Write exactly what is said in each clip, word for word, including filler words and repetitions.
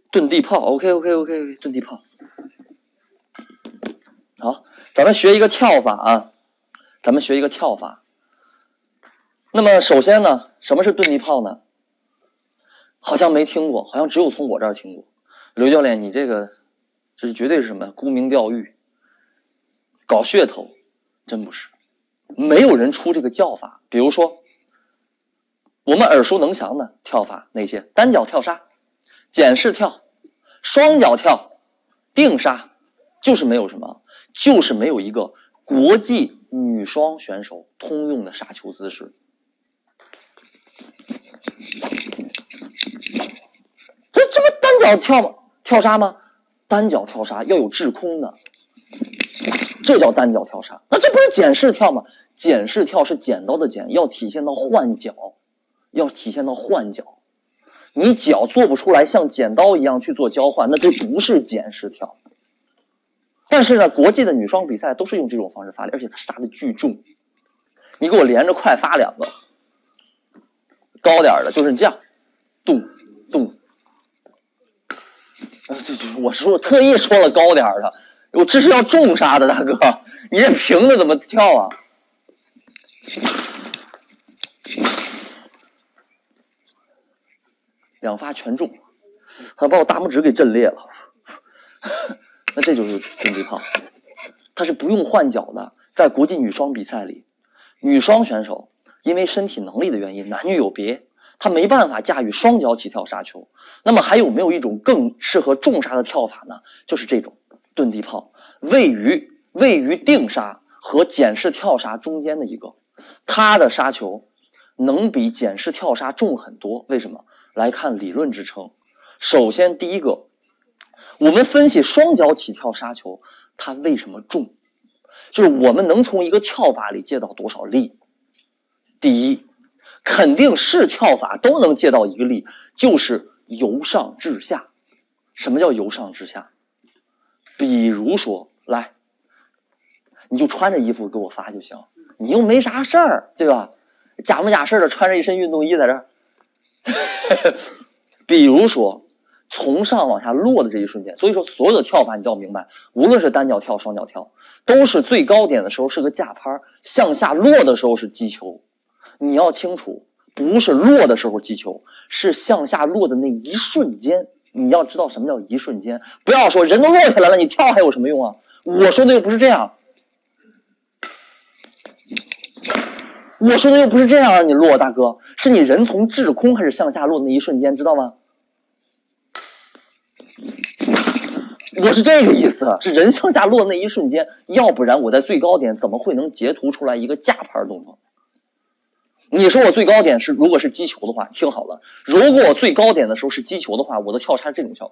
遁地炮 ，OK OK OK OK， 遁地炮。好，咱们学一个跳法啊，咱们学一个跳法。那么首先呢，什么是遁地炮呢？好像没听过，好像只有从我这儿听过。刘教练，你这个这是绝对是什么？沽名钓誉，搞噱头，真不是。没有人出这个叫法。比如说，我们耳熟能详的跳法那些单脚跳杀、简式跳、双脚跳、定杀，就是没有什么，就是没有一个国际女双选手通用的杀球姿势。这这不单脚跳吗？跳杀吗？单脚跳杀要有制空的，这叫单脚跳杀。那这不是简式跳吗？简式跳是剪刀的剪，要体现到换脚，要体现到换脚。你脚做不出来像剪刀一样去做交换，那这不是简式跳。但是呢，国际的女双比赛都是用这种方式发力，而且它杀的巨重。你给我连着快发两个，高点的，就是这样，动动。我是说特意说了高点的，我这是要重杀的，大哥，你这平的怎么跳啊？两发全中，还把我大拇指给震裂了。那这就是遁地炮，它是不用换脚的。在国际女双比赛里，女双选手因为身体能力的原因，男女有别，她没办法驾驭双脚起跳杀球。那么还有没有一种更适合重杀的跳法呢？就是这种遁地炮，位于位于定杀和简式跳杀中间的一个，它的杀球能比简式跳杀重很多。为什么？来看理论支撑。首先第一个，我们分析双脚起跳杀球它为什么重，就是我们能从一个跳法里借到多少力。第一，肯定是跳法都能借到一个力，就是由上至下。什么叫由上至下？比如说，来，你就穿着衣服给我发就行，你又没啥事儿，对吧？假模假式的穿着一身运动衣在这儿。比如说，从上往下落的这一瞬间，所以说所有的跳法你都要明白，无论是单脚跳、双脚跳，都是最高点的时候是个架拍，向下落的时候是击球。你要清楚，不是落的时候击球，是向下落的那一瞬间。你要知道什么叫一瞬间，不要说人都落下来了，你跳还有什么用啊？我说的又不是这样，我说的又不是这样啊！你落，大哥，是你人从滞空开始向下落的那一瞬间，知道吗？我是这个意思，是人向下落的那一瞬间，要不然我在最高点怎么会能截图出来一个架拍动作？你说我最高点是如果是击球的话，听好了，如果我最高点的时候是击球的话，我的跳杀是这种效果，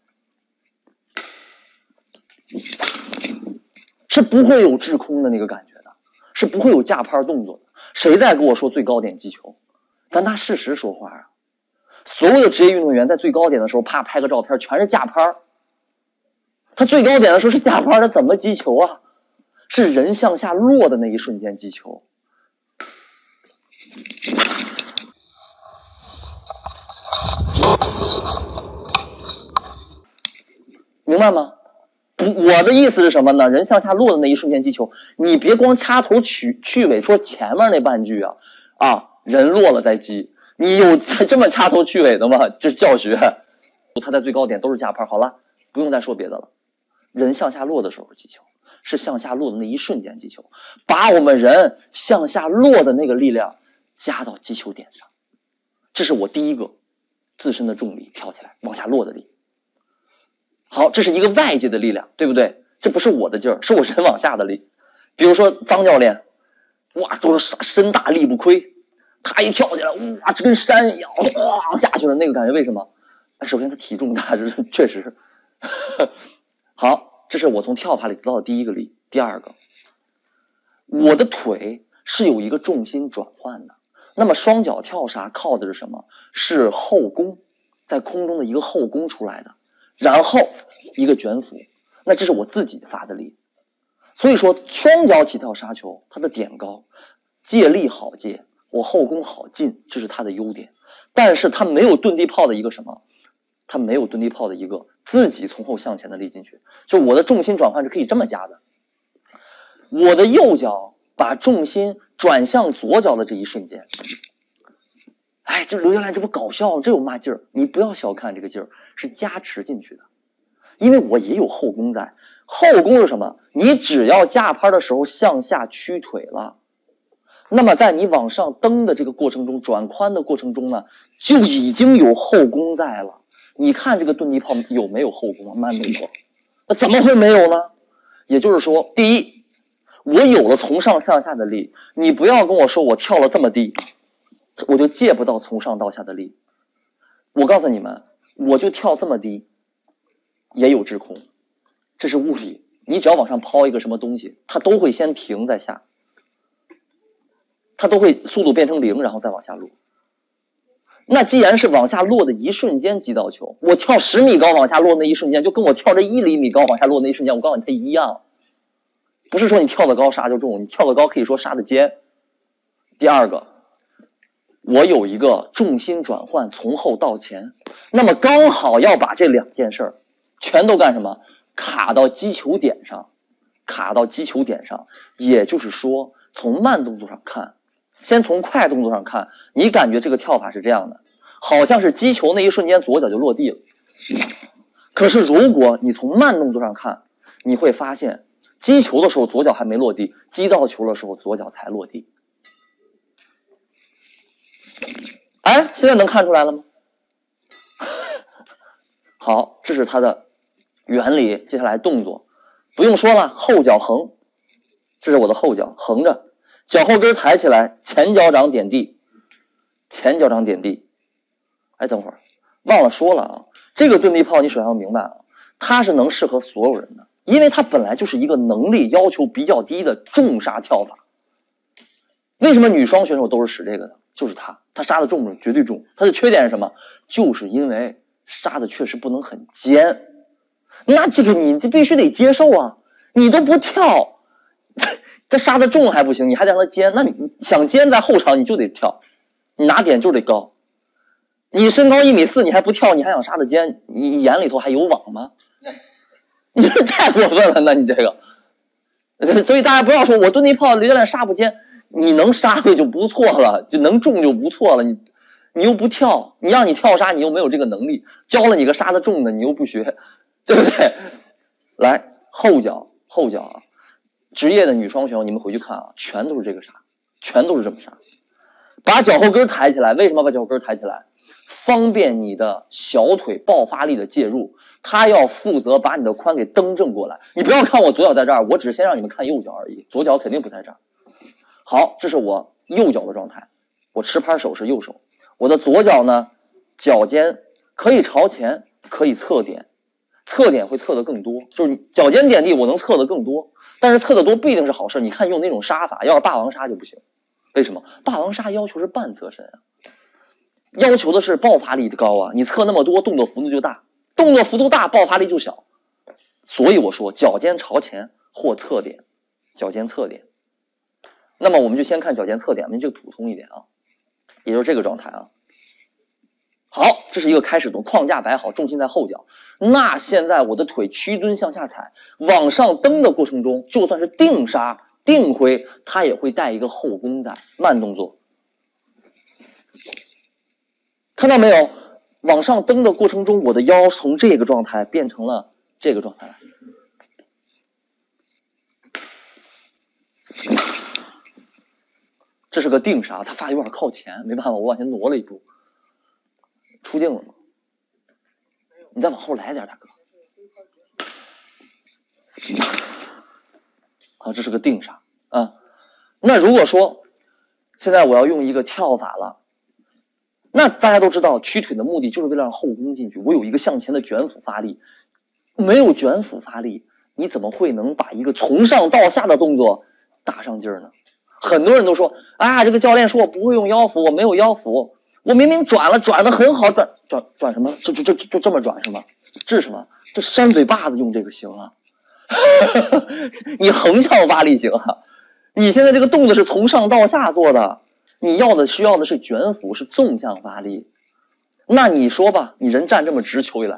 是不会有滞空的那个感觉的，是不会有架拍动作的。谁在跟我说最高点击球？咱拿事实说话啊！所有的职业运动员在最高点的时候，啪拍个照片，全是架拍。他最高点的时候是架拍，他怎么击球啊？是人向下落的那一瞬间击球。明白吗？我的意思是什么呢？人向下落的那一瞬间击球，你别光掐头去去尾说前面那半句啊啊，人落了再击，你有这么掐头去尾的吗？这是教学。他在最高点都是架拍，好了，不用再说别的了。人向下落的时候击球，是向下落的那一瞬间击球，把我们人向下落的那个力量加到击球点上，这是我第一个自身的重力跳起来往下落的力。好，这是一个外界的力量，对不对？这不是我的劲儿，是我人往下的力。比如说张教练，哇，都是身大力不亏，他一跳起来，哇，这跟山一样，哗下去了，那个感觉为什么？首先他体重大，这是确实。好，这是我从跳法里得到的第一个力。第二个，我的腿是有一个重心转换的。那么双脚跳杀靠的是什么？是后弓，在空中的一个后弓出来的。然后一个卷腹，那这是我自己发的力。所以说双脚起跳杀球，它的点高，借力好借，我后弓好进，这是它的优点。但是它没有遁地炮的一个什么？ 它没有蹲地炮的一个自己从后向前的力进去。就我的重心转换是可以这么加的，我的右脚把重心转向左脚的这一瞬间，哎，这刘教练这不搞笑，这有嘛劲儿？你不要小看这个劲儿，是加持进去的。因为我也有后弓在，后弓是什么？你只要架拍的时候向下屈腿了，那么在你往上蹬的这个过程中，转髋的过程中呢，就已经有后弓在了。你看这个蹲地炮有没有后弓啊？慢动作，那怎么会没有呢？也就是说，第一，我有了从上向下的力，你不要跟我说我跳了这么低，我就借不到从上到下的力。我告诉你们，我就跳这么低，也有滞空，这是物理。你只要往上抛一个什么东西，它都会先停再下，它都会速度变成零，然后再往下落。那既然是往下落的一瞬间击到球，我跳十米高往下落那一瞬间，就跟我跳这一厘米高往下落那一瞬间，我告诉你它一样。不是说你跳得高杀就重，你跳得高可以说杀得尖。第二个，我有一个重心转换从后到前，那么刚好要把这两件事儿全都干什么？卡到击球点上，卡到击球点上。也就是说，从慢动作上看，先从快动作上看，你感觉这个跳法是这样的，好像是击球那一瞬间左脚就落地了。可是如果你从慢动作上看，你会发现击球的时候左脚还没落地，击到球的时候左脚才落地。哎，现在能看出来了吗？好，这是它的原理。接下来动作不用说了，后脚横，这是我的后脚横着，脚后跟抬起来，前脚掌点地，前脚掌点地。哎，等会儿忘了说了啊，这个蹲地炮你首先要明白啊，它是能适合所有人的，因为它本来就是一个能力要求比较低的重杀跳法。为什么女双选手都是使这个的？就是他，他杀的重不重？绝对重。他的缺点是什么？就是因为杀的确实不能很尖。那这个你这必须得接受啊！你都不跳，他杀的重还不行，你还得让他尖。那你想尖在后场你就得跳，你拿点就得高。你身高一米四，你还不跳，你还想杀的尖？你眼里头还有网吗？你这太过分了，那你这个。所以大家不要说我蹲地炮刘教练杀不尖。你能杀回就不错了，就能中就不错了。你你又不跳，你让你跳杀，你又没有这个能力。教了你个杀的重的，你又不学，对不对？来，后脚后脚啊，职业的女双选手，你们回去看啊，全都是这个杀，全都是这么杀。把脚后跟抬起来，为什么把脚后跟抬起来？方便你的小腿爆发力的介入。他要负责把你的髋给蹬正过来。你不要看我左脚在这儿，我只是先让你们看右脚而已，左脚肯定不在这儿。好，这是我右脚的状态，我持拍手是右手，我的左脚呢，脚尖可以朝前，可以侧点，侧点会侧得更多，就是脚尖点地我能侧得更多，但是侧得多不一定是好事。你看用那种杀法，要是霸王杀就不行。为什么？霸王杀要求是半侧身啊，要求的是爆发力高啊，你侧那么多，动作幅度就大，动作幅度大，爆发力就小。所以我说脚尖朝前或侧点，脚尖侧点。那么我们就先看脚尖侧点，我们这个普通一点啊，也就是这个状态啊。好，这是一个开始动，框架摆好，重心在后脚。那现在我的腿屈蹲向下踩，往上蹬的过程中，就算是定杀、定挥，它也会带一个后弓在，慢动作。看到没有？往上蹬的过程中，我的腰从这个状态变成了这个状态。这是个定杀，他发有点靠前，没办法，我往前挪了一步，出镜了吗？你再往后来点，大哥。好，这是个定杀啊。那如果说现在我要用一个跳法了，那大家都知道，屈腿的目的就是为了让后弓进去，我有一个向前的卷腹发力，没有卷腹发力，你怎么会能把一个从上到下的动作打上劲儿呢？很多人都说啊，这个教练说我不会用腰腹，我没有腰腹，我明明转了，转的很好，转转转什么？就就就就这么转是吗？这是什么？这扇嘴巴子用这个行啊？你横向发力行啊？你现在这个动作是从上到下做的，你要的需要的是卷腹，是纵向发力。 那你说吧，你人站这么直，球一来，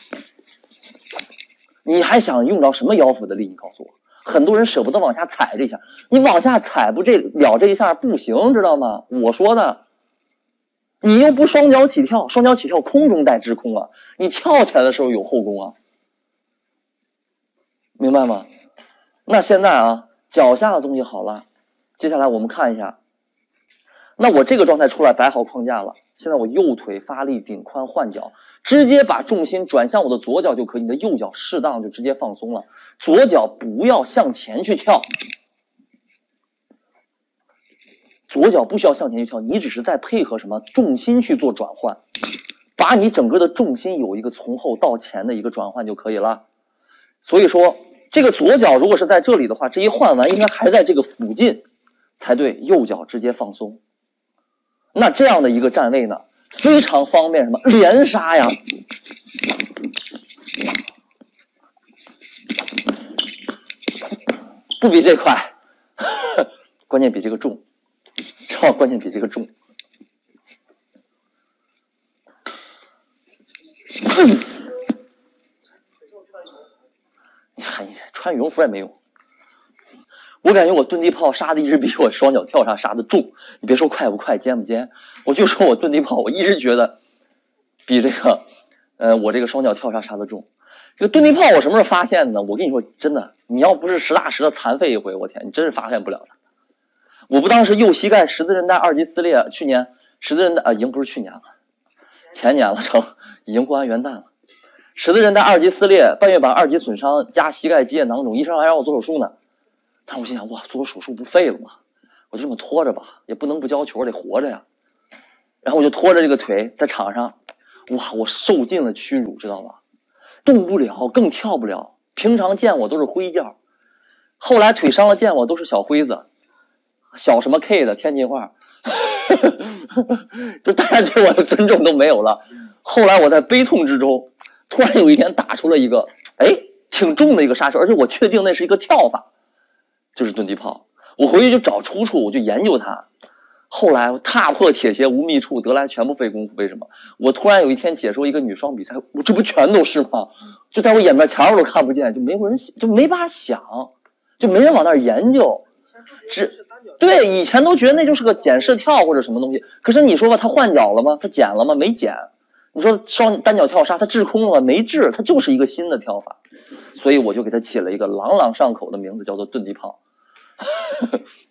你还想用着什么腰腹的力？你告诉我，很多人舍不得往下踩这一下，你往下踩不这了这一下不行，知道吗？我说的，你又不双脚起跳，双脚起跳空中带滞空啊，你跳起来的时候有后弓啊，明白吗？那现在啊，脚下的东西好了，接下来我们看一下，那我这个状态出来摆好框架了。现在我右腿发力顶髋换脚，直接把重心转向我的左脚就可以，你的右脚适当就直接放松了，左脚不要向前去跳，左脚不需要向前去跳，你只是在配合什么重心去做转换，把你整个的重心有一个从后到前的一个转换就可以了。所以说这个左脚如果是在这里的话，这一换完应该还在这个附近才对，右脚直接放松。那这样的一个站位呢，非常方便什么连杀呀，不比这快，关键比这个重，哦，关键比这个重。你还穿羽绒服也没用。我感觉我蹲地炮杀的一直比我双脚跳杀杀的重，你别说快不快，尖不尖，我就说我蹲地炮，我一直觉得比这个，呃，我这个双脚跳杀杀的重。这个蹲地炮我什么时候发现的？我跟你说，真的，你要不是实打实的残废一回，我天，你真是发现不了的。我不当时右膝盖十字韧带二级撕裂，去年十字韧带啊，已经不是去年了，前年了，成，已经过完元旦了。十字韧带二级撕裂，半月板二级损伤加膝盖积液囊肿，医生还让我做手术呢。但我心想，哇，做手术不废了吗？我就这么拖着吧，也不能不交球，得活着呀。然后我就拖着这个腿在场上，哇，我受尽了屈辱，知道吧？动不了，更跳不了。平常见我都是灰叫，后来腿伤了见我都是小辉子，小什么 K 的天津话，就大家对我的尊重都没有了。后来我在悲痛之中，突然有一天打出了一个，哎，挺重的一个杀球，而且我确定那是一个跳法。就是蹲地炮，我回去就找出处，我就研究它。后来我踏破铁鞋无觅处，得来全不费功夫。为什么？我突然有一天解说一个女双比赛，我这不全都是吗？就在我眼面前我都看不见，就没有人，就没法想，就没人往那儿研究。只对以前都觉得那就是个减式跳或者什么东西，可是你说吧，他换脚了吗？他减了吗？没减。你说双单脚跳杀，他滞空了吗？没滞，他就是一个新的跳法。所以我就给他起了一个朗朗上口的名字，叫做蹲地炮。